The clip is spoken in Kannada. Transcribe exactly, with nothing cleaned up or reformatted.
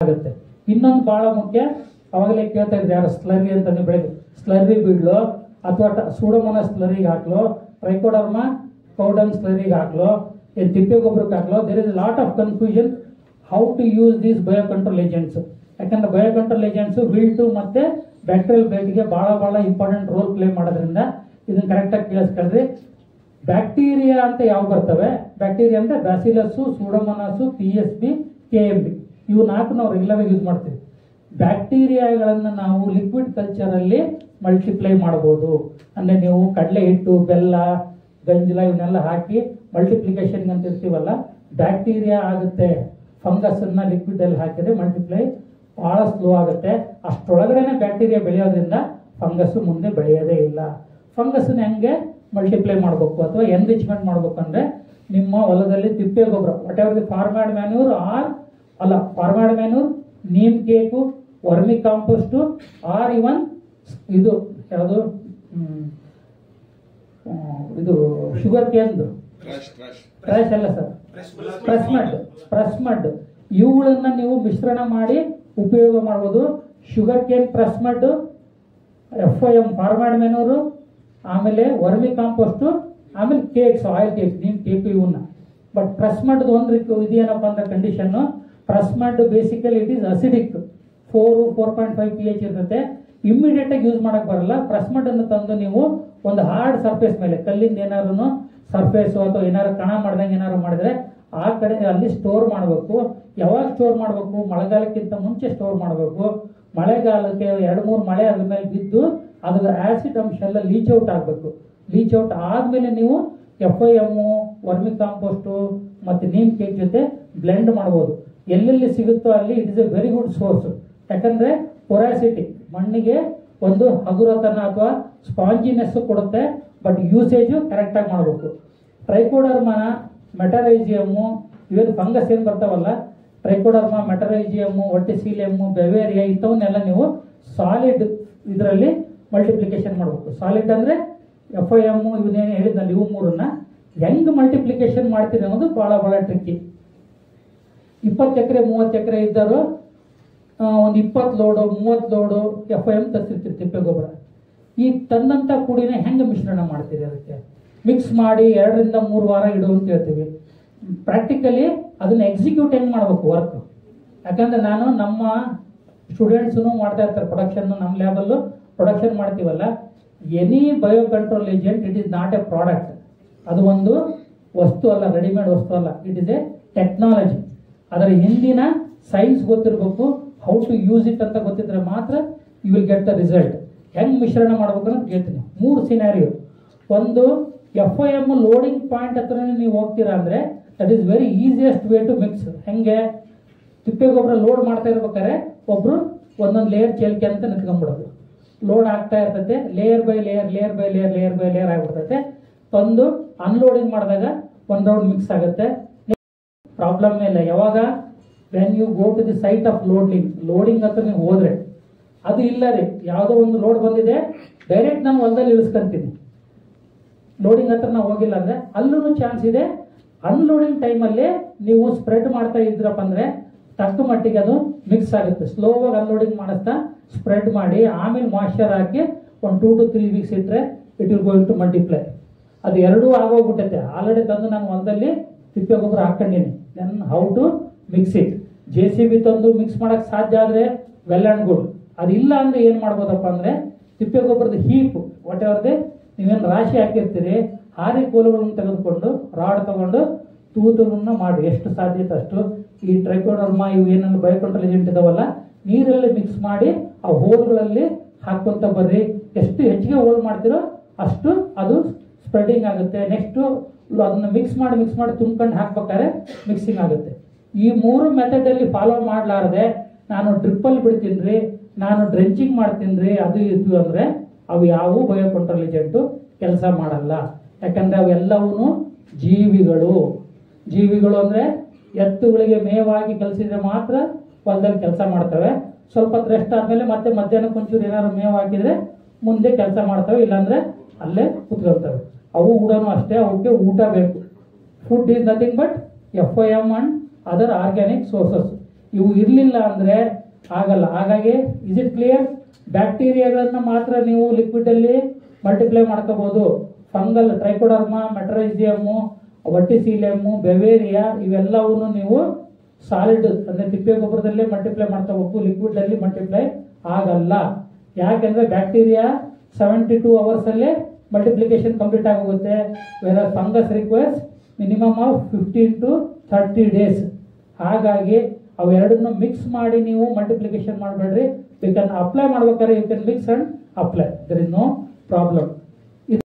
ಆಗುತ್ತೆ. ಇನ್ನೊಂದು ಬಹಳ ಮುಖ್ಯ, ಅವಾಗಲೇ ಕೇಳ್ತಾ ಇದ್ರೆ ಯಾರು ಸ್ಲರಿ ಅಂತಂದ್ರೆ ಬೆಳಗ್ಗೆ ಸ್ಲರಿ ಬಿಡ್ಲು ಅಥವಾ ಸೂಡೋಮೋನಾಸ್ ಸ್ಲರಿಗೆ ಹಾಕ್ಲು, ಟ್ರೈಕೋಡರ್ಮಾ ಕೌಡನ್ ಸ್ಲರಿಗೆ ಹಾಕ್ಲು, ಏನು ತಿಪ್ಪೆ ಗೊಬ್ಬರಕ್ಕೆ ಹಾಕ್ಲು. There is lot of confusion how to use these bio control agents. ಯಾಕಂದ್ರೆ ಬಯೋ ಕಂಟ್ರೋಲ್ ಏಜೆಂಟ್ಸ್ ವಿಲ್ಟು ಮತ್ತೆ ಬ್ಯಾಕ್ಟೀರಿಯಲ್ ಬ್ಲೈಟ್ಗೆ ಬಹಳ ಬಹಳ ಇಂಪಾರ್ಟೆಂಟ್ ರೋಲ್ ಪ್ಲೇ ಮಾಡೋದ್ರಿಂದ ಇದನ್ನ ಕರೆಕ್ಟಾಗಿ ಕೇಳಿಸ್ಕೊಳ್ರಿ. ಬ್ಯಾಕ್ಟೀರಿಯಾ ಅಂತ ಯಾವ ಬರ್ತವೆ? ಬ್ಯಾಕ್ಟೀರಿಯಾ ಅಂದ್ರೆ bacillus, pseudomonas, P S B, K M B, ಇವು ನಾಲ್ಕು ನಾವು ರೆಗ್ಯುಲರ್ ಯೂಸ್ ಮಾಡ್ತೀವಿ. ಬ್ಯಾಕ್ಟೀರಿಯಾಗಳನ್ನು ನಾವು ಲಿಕ್ವಿಡ್ ಕಲ್ಚರಲ್ಲಿ ಮಲ್ಟಿಪ್ಲೈ ಮಾಡಬಹುದು. ಅಂದರೆ ನೀವು ಕಡಲೆ ಹಿಟ್ಟು, ಬೆಲ್ಲ, ಗಂಜಲ ಇವನ್ನೆಲ್ಲ ಹಾಕಿ ಮಲ್ಟಿಪ್ಲಿಕೇಶನ್ ಅಂತ ಇರ್ತೀವಲ್ಲ, ಬ್ಯಾಕ್ಟೀರಿಯಾ ಆಗುತ್ತೆ. ಫಂಗಸ್ ಅನ್ನ ಲಿಕ್ವಿಡ್ ಅಲ್ಲಿ ಹಾಕಿದ್ರೆ ಮಲ್ಟಿಪ್ಲೈ ಬಹಳ ಸ್ಲೋ ಆಗುತ್ತೆ. ಅಷ್ಟೊಳಗಡೆನೆ ಬ್ಯಾಕ್ಟೀರಿಯಾ ಬೆಳೆಯೋದ್ರಿಂದ ಫಂಗಸ್ ಮುಂದೆ ಬೆಳೆಯೋದೇ ಇಲ್ಲ. ಫಂಗಸ್ ಹೆಂಗೆ ಮಲ್ಟಿಪ್ಲೈ ಮಾಡಬೇಕು ಅಥವಾ ಎನ್ರಿಚ್ಮೆಂಟ್ ಮಾಡಬೇಕು ಅಂದ್ರೆ ನಿಮ್ಮ ಹೊಲದಲ್ಲಿ ತಿಪ್ಪೆ ಗೊಬ್ಬರ, whatever the farmyard manure or ಅಲ್ಲ farmyard manure, neem cake, vermicompost or even ಇದು ಯಾವುದು ಇದು ಶುಗರ್ ಕೇನ್ದು ಟ್ರ್ಯಾಶ್ ಅಲ್ಲ sir, press mud press mud ಇವುಗಳನ್ನ ನೀವು ಮಿಶ್ರಣ ಮಾಡಿ ಉಪಯೋಗ ಮಾಡಬಹುದು. Sugar cane press mud, F I M farmyard manure, ಆಮೇಲೆ ವರ್ಮಿ ಕಾಂಪೋಸ್ಟ್, ಆಮೇಲೆ cakes, oil cakes, neem cake ಇವನ್ನ. ಬಟ್ ಪ್ರೆಸ್ ಮಡ್ ಒಂದು ಇದೇನಪ್ಪ ಅಂದ್ರೆ condition, press mud basically it is acidic, four four point five P H ಇರುತ್ತೆ. ಇಮ್ಮಿಡಿಯೇಟ್ ಆಗಿ ಯೂಸ್ ಮಾಡಕ್ ಬರಲ್ಲ. ಪ್ರೆಸ್ ಮಡ್ ಅನ್ನು ತಂದು ನೀವು ಒಂದು ಹಾರ್ಡ್ ಸರ್ಫೇಸ್ ಮೇಲೆ, ಕಲ್ಲಿಂದ ಏನಾದ್ರು ಸರ್ಫೇಸ್ ಅಥವಾ ಏನಾದ್ರು ಕಣ ಮಾಡ್ದಂಗೆ ಏನಾದ್ರು ಮಾಡಿದ್ರೆ ಆ ಕಡೆ ಅಲ್ಲಿ ಸ್ಟೋರ್ ಮಾಡಬೇಕು. ಯಾವಾಗ ಸ್ಟೋರ್ ಮಾಡಬೇಕು? ಮಳೆಗಾಲಕ್ಕಿಂತ ಮುಂಚೆ ಸ್ಟೋರ್ ಮಾಡಬೇಕು. ಮಳೆಗಾಲಕ್ಕೆ ಎರಡು ಮೂರು ಮಳೆ ಅದ್ರ ಮೇಲೆ ಬಿದ್ದು ಅದ್ರ ಆಸಿಡ್ ಅಂಶ ಎಲ್ಲ ಲೀಚ್ ಔಟ್ ಆಗಬೇಕು. ಲೀಚ್ ಔಟ್ ಆದ್ಮೇಲೆ ನೀವು F I M, vermicompost ಮತ್ತೆ ನೀಮ್ ಕೇಕ್ ಜೊತೆ ಬ್ಲೆಂಡ್ ಮಾಡಬಹುದು. ಎಲ್ಲೆಲ್ಲಿ ಸಿಗುತ್ತೋ ಅಲ್ಲಿ it is a very good source. ಯಾಕಂದ್ರೆ ಪೊರಾಸಿಟಿ, ಮಣ್ಣಿಗೆ ಒಂದು ಹಗುರತನ ಅಥವಾ ಸ್ಪಾಂಜಿನೆಸ್ ಕೊಡುತ್ತೆ. ಬಟ್ ಯೂಸೇಜು ಕರೆಕ್ಟಾಗಿ ಮಾಡಬೇಕು. ಟ್ರೈಕೋಡರ್ಮಾ, ಮೆಟರೈಜಿಯಮ್ಮು, ಇವೇನು ಫಂಗಸ್ ಏನು ಬರ್ತಾವಲ್ಲ, ಟ್ರೈಕೋಡರ್ಮಾ, ಮೆಟರೈಜಿಯಮ್ಮು, ಒಟ್ಟಿಸೀಲಿಯಮ್ಮು, ಬೆವೇರಿಯಾ, ಇಂಥವನ್ನೆಲ್ಲ ನೀವು ಸಾಲಿಡ್ ಇದರಲ್ಲಿ ಮಲ್ಟಿಪ್ಲಿಕೇಶನ್ ಮಾಡಬೇಕು. ಸಾಲಿಡ್ ಅಂದ್ರೆ ಎಫ್ ಐ ಎಮ್ ಇವನ್ನೇನು ಹೇಳಿದ್ನಲ್ಲಿ ಇವು ಮೂರನ್ನ ಹೆಂಗ್ ಮಲ್ಟಿಪ್ಲಿಕೇಶನ್ ಮಾಡ್ತೀರಿ ಅನ್ನೋದು ಬಹಳ ಬಹಳ ಟ್ರಿಕ್ಕಿ. ಇಪ್ಪತ್ತು ಎಕರೆ ಮೂವತ್ತು ಎಕರೆ ಇದ್ದರು ಒಂದು ಇಪ್ಪತ್ತು ಲೋಡು ಮೂವತ್ತು ಲೋಡು ಎಫ್ ಐ ಎಮ್ ತರಿಸಿರ್ತೀರಿ ತಿಪ್ಪೆ ಗೊಬ್ಬರ. ಈ ತಂದಂತ ಪುಡಿನ ಹೆಂಗೆ ಮಿಶ್ರಣ ಮಾಡ್ತೀರಿ? ಅದಕ್ಕೆ ಮಿಕ್ಸ್ ಮಾಡಿ ಎರಡರಿಂದ ಮೂರು ವಾರ ಇಡು ಅಂತ ಹೇಳ್ತೀವಿ. ಪ್ರಾಕ್ಟಿಕಲಿ ಅದನ್ನ ಎಕ್ಸಿಕ್ಯೂಟ್ ಹೆಂಗ್ ಮಾಡಬೇಕು ವರ್ಕ್? ಯಾಕಂದ್ರೆ ನಾನು ನಮ್ಮ ಸ್ಟೂಡೆಂಟ್ಸ್ನು ಮಾಡ್ತಾ ಇರ್ತಾರೆ ಪ್ರೊಡಕ್ಷನ್, ನಮ್ಮ ಲ್ಯಾಬಲ್ಲೂ ಪ್ರೊಡಕ್ಷನ್ ಮಾಡ್ತೀವಲ್ಲ, any bio control agent it is not a product. ಅದು ಒಂದು ವಸ್ತು ಅಲ್ಲ, ರೆಡಿಮೇಡ್ ವಸ್ತು ಅಲ್ಲ, ಇಟ್ ಇಸ್ ಎ ಟೆಕ್ನಾಲಜಿ. ಅದರ ಹಿಂದಿನ ಸೈನ್ಸ್ ಗೊತ್ತಿರಬೇಕು, ಹೌ ಟು ಯೂಸ್ ಇಟ್ ಅಂತ ಗೊತ್ತಿದ್ರೆ ಮಾತ್ರ you will get the result. ಹೆಂಗ್ ಮಿಶ್ರಣ ಮಾಡ್ಬೇಕು ಅಂತ ಹೇಳ್ತೀನಿ. ಮೂರು ಸಿನಾರಿಯೋ. ಒಂದು, F I M loading point ಹತ್ರ ನೀವು ಹೋಗ್ತೀರಾ ಅಂದ್ರೆ that is very easiest way to mix. ಹೆಂಗೆ? ತಿಪ್ಪೆ ಗೊಬ್ಬರ ಲೋಡ್ ಮಾಡ್ತಾ ಇರ್ಬೇಕಾದ್ರೆ ಒಬ್ರು ಒಂದೊಂದು ಲೇಯರ್ ಚೇಲ್ಕೆ ಅಂತ ನಿಂತ್ಕೊಂಡ್ಬಿಡೋದು. ಲೋಡ್ ಆಗ್ತಾ ಇರ್ತೈತೆ, layer by layer layer by layer layer by layer ಆಗ್ಬಿಡ್ತೈತೆ. ತಂದು ಅನ್ಲೋಡಿಂಗ್ ಮಾಡಿದಾಗ ಒಂದ್ ರೌಂಡ್ ಮಿಕ್ಸ್ ಆಗುತ್ತೆ. ಪ್ರಾಬ್ಲಮ್ ಇಲ್ಲ. ಯಾವಾಗ? When you go to the site of loading, loading ಹತ್ರ ನೀವು ಹೋದ್ರೆ ಅದು ಇಲ್ಲ ರೀ, ಯಾವುದೋ ಒಂದು ಲೋಡ್ ಬಂದಿದೆ ಡೈರೆಕ್ಟ್ ನಾನು ಹೊಲದಲ್ಲಿ ಇಳಿಸ್ಕೊಂತೀನಿ, ಲೋಡಿಂಗ್ ಹತ್ರ ನಾವು ಹೋಗಿಲ್ಲ ಅಂದ್ರೆ ಅಲ್ಲೂ ಚಾನ್ಸ್ ಇದೆ. ಅನ್ಲೋಡಿಂಗ್ ಟೈಮಲ್ಲಿ ನೀವು ಸ್ಪ್ರೆಡ್ ಮಾಡ್ತಾ ಇದ್ರಪ್ಪ ಅಂದ್ರೆ ತಕ್ಕ ಮಟ್ಟಿಗೆ ಅದು ಮಿಕ್ಸ್ ಆಗುತ್ತೆ. ಸ್ಲೋವಾಗಿ ಅನ್ಲೋಡಿಂಗ್ ಮಾಡಿಸ್ತಾ ಸ್ಪ್ರೆಡ್ ಮಾಡಿ ಆಮೇಲೆ ಮಾಯ್ಶ್ಚರ್ ಹಾಕಿ ಒಂದು ಟೂ ಟು ತ್ರೀ ವೀಕ್ಸ್ ಇಟ್ಟರೆ it will going to multiply. ಅದು ಎರಡೂ ಆಗೋಗ್ಬಿಟ್ಟೈತೆ. ಆಲ್ರೆಡಿ ತಂದು ನಾನು ಹೊಲದಲ್ಲಿ ತಿಪ್ಪೆ ಗೊಬ್ಬರ ಹಾಕೊಂಡಿನಿ. Then how to mix it? J C B ತಂದು ಮಿಕ್ಸ್ ಮಾಡಕ್ ಸಾಧ್ಯ ಆದ್ರೆ ವೆಲ್ ಅಂಡ್ ಗುಡ್. ಅದಿಲ್ಲ ಅಂದ್ರೆ ಏನ್ ಮಾಡ್ಬೋದಪ್ಪ ಅಂದ್ರೆ ತಿಪ್ಪೆ ಗೊಬ್ಬರದ ಹೀಪ್, ವಾಟ್ ಎವರ್ ದೇ ನೀವೇನು ರಾಶಿ ಹಾಕಿರ್ತೀರಿ, ಹಾರಿ ಕೋಲುಗಳನ್ನು ತೆಗೆದುಕೊಂಡು ರಾಡ್ ತಗೊಂಡು ತೂತುಗಳನ್ನ ಮಾಡಿ ಎಷ್ಟು ಸಾಧ್ಯತೆ ಅಷ್ಟು ಈ ಟ್ರೈಕೋಡರ್ಮಾ ಇವು ಏನೆಲ್ಲ ಬಯೋ ಕಂಟ್ರೋಲ್ ಏಜೆಂಟ್ ಇದಾವಲ್ಲ ನೀರಲ್ಲಿ ಮಿಕ್ಸ್ ಮಾಡಿ ಆ ಹೋಲ್ಗಳಲ್ಲಿ ಹಾಕೊಂತ ಬರ್ರಿ. ಎಷ್ಟು ಹೆಚ್ಚಿಗೆ ಹೋಲ್ ಮಾಡ್ತಿರೋ ಅಷ್ಟು ಅದು ಸ್ಪ್ರೆಡಿಂಗ್ ಆಗುತ್ತೆ. ನೆಕ್ಸ್ಟ್ ಅದನ್ನ ಮಿಕ್ಸ್ ಮಾಡಿ ಮಿಕ್ಸ್ ಮಾಡಿ ತುಂಬ್ಕೊಂಡು ಹಾಕ್ಬೇಕಾದ್ರೆ ಮಿಕ್ಸಿಂಗ್ ಆಗುತ್ತೆ. ಈ ಮೂರು ಮೆಥಡ್ ಅಲ್ಲಿ ಫಾಲೋ ಮಾಡ್ಲಾರದೆ ನಾನು ಡ್ರಿಪ್ಪಲ್ಲಿ ಬಿಡ್ತೀನಿ ರೀ, ನಾನು ಡ್ರೆಂಚಿಂಗ್ ಮಾಡ್ತೀನಿ ರೀ, ಅದು ಇದು ಅಂದ್ರೆ ಅವು ಯಾವ ಬಯೋ ಕಂಟ್ರೋಲ್ ಏಜೆಂಟು ಕೆಲಸ ಮಾಡಲ್ಲ. ಯಾಕಂದ್ರೆ ಅವೆಲ್ಲವೂ ಜೀವಿಗಳು. ಜೀವಿಗಳು ಅಂದ್ರೆ ಎತ್ತುಗಳಿಗೆ ಮೇವಾಗಿ ಕಲಿಸಿದ್ರೆ ಮಾತ್ರ ಹೊಲದಲ್ಲಿ ಕೆಲಸ ಮಾಡ್ತವೆ. ಸ್ವಲ್ಪ ರೆಸ್ಟ್ ಆದ್ಮೇಲೆ ಮತ್ತೆ ಮಧ್ಯಾಹ್ನಕ್ಕೆ ಒಂಚೂರು ಏನಾದ್ರು ಮೇವು ಹಾಕಿದ್ರೆ ಮುಂದೆ ಕೆಲಸ ಮಾಡ್ತವೆ, ಇಲ್ಲಾಂದ್ರೆ ಅಲ್ಲೇ ಕುತ್ಕೊಳ್ತವೆ. ಅವು ಕೂಡ ಅಷ್ಟೇ, ಅವಕ್ಕೆ ಊಟ ಬೇಕು. Food is nothing but F I M and other organic sources. ಇವು ಇರಲಿಲ್ಲ ಅಂದರೆ ಆಗಲ್ಲ. ಹಾಗಾಗಿ ಇಸ್ ಇಟ್ ಕ್ಲಿಯರ್? ಬ್ಯಾಕ್ಟೀರಿಯಾಗಳನ್ನ ಮಾತ್ರ ನೀವು ಲಿಕ್ವಿಡಲ್ಲಿ ಮಲ್ಟಿಪ್ಲೈ ಮಾಡ್ಕೋಬೋದು. Fungal trichoderma, metarhizium, verticillium, beauveria ಇವೆಲ್ಲವನ್ನು ನೀವು ಸಾಲಿಡ್ ಅಂದರೆ ತಿಪ್ಪೆ ಗೊಬ್ಬರದಲ್ಲೇ ಮಲ್ಟಿಪ್ಲೈ ಮಾಡ್ಕೋಬೇಕು, ಲಿಕ್ವಿಡಲ್ಲಿ ಮಲ್ಟಿಪ್ಲೈ ಆಗಲ್ಲ. ಯಾಕೆಂದರೆ ಬ್ಯಾಕ್ಟೀರಿಯಾ ಸೆವೆಂಟಿ ಟೂ ಅವರ್ಸಲ್ಲೇ ಮಲ್ಟಿಪ್ಲಿಕೇಶನ್ ಕಂಪ್ಲೀಟ್ ಆಗೋಗುತ್ತೆ. Where fungus requires minimum of fifteen to thirty days. ಹಾಗಾಗಿ ಅವೆರಡನ್ನು ಮಿಕ್ಸ್ ಮಾಡಿ ನೀವು ಮಲ್ಟಿಪ್ಲಿಕೇಶನ್ ಮಾಡಬೇಡ್ರಿ. ಯು ಕ್ಯಾನ್ ಅಪ್ಲೈ ಮಾಡ್ಬೇಕಾದ್ರೆ you can mix and apply, there is no problem.